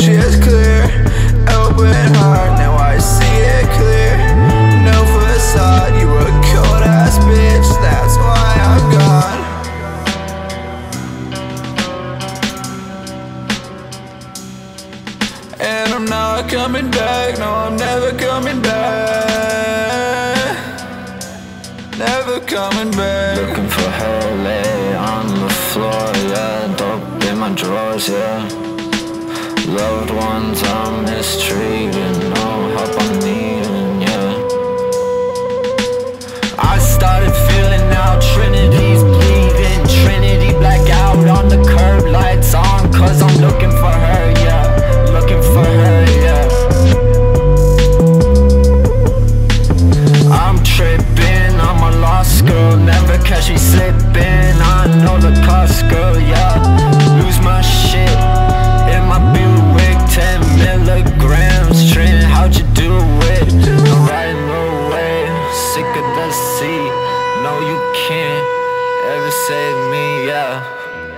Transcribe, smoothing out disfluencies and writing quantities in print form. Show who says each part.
Speaker 1: She's clear, open heart, now I see it clear. No facade, you a cold ass bitch, that's why I'm gone. And I'm not coming back, no I'm never coming back. Never coming back.
Speaker 2: Looking for her, lay on the floor, yeah. Dope in my drawers, yeah. Loved ones I'm mistreating, no help I'm needing, yeah. I started feeling out, Trinity's bleeding. Trinity black out on the curb, lights on, cause I'm looking for her, yeah. Looking for her, yeah. I'm tripping, I'm a lost girl, never catch me slipping. I know the cost, girl, yeah. Lose my shit in my Buick, 10 milligrams. Trin, how'd you do it? No riding away, sick of the sea. No, you can't ever save me, yeah.